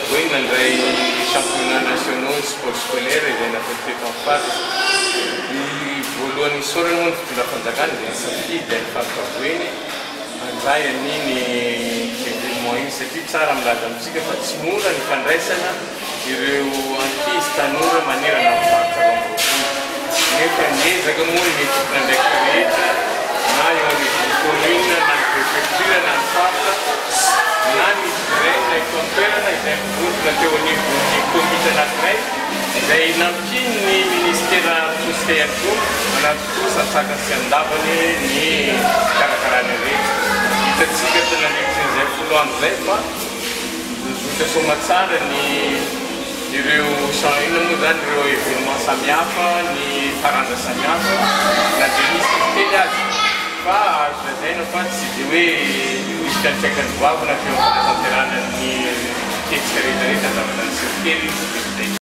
hoe nandray championnat nationaux sport scolaire izay natao teto amin'ny faritra. Ny voalohany sorana moa ny fitondra fanjakana dia nisafidy fampavoeny anjay an'iny événement iny satria tsara milaza amintsika fa tsy mora ny fandraisana ireo ankizy tanora manerana amin'ny faritra Amboditsiry. Nefa niezaka moa ny tompona ndraiky rehetra na eo amin'ny commune na ny préfecture na ny faritra na ny direna eto an-toerana izay mivontona teo anivon'ny komite anankiray izay nampiny ny ministera poste ihany koa manampy koa satsaka sy andavany ny karakarany rehetra. Hitatsika tena lektsin'izay folo amin'izay fa zotra soma tsara ny ireo ina moa zany ireo événement samihafa ny faranja samihafa na dia misy tely azy fa azo lazaina fa tsy dia hoe misy fiantraikany vavy na feo fanatanterana ny tetsika rehetrarehetra zavatra ny sirikely.